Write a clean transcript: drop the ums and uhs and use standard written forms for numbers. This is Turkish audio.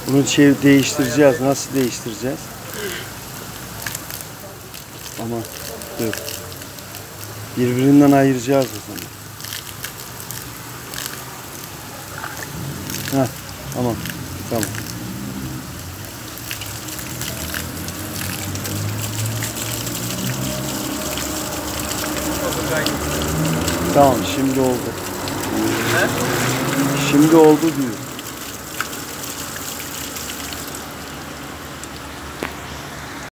Bunu değiştireceğiz. Nasıl değiştireceğiz? Ama dur. Birbirinden ayıracağız o zaman. Heh, tamam. Tamam. Tamam, şimdi oldu. He? Şimdi oldu diyor.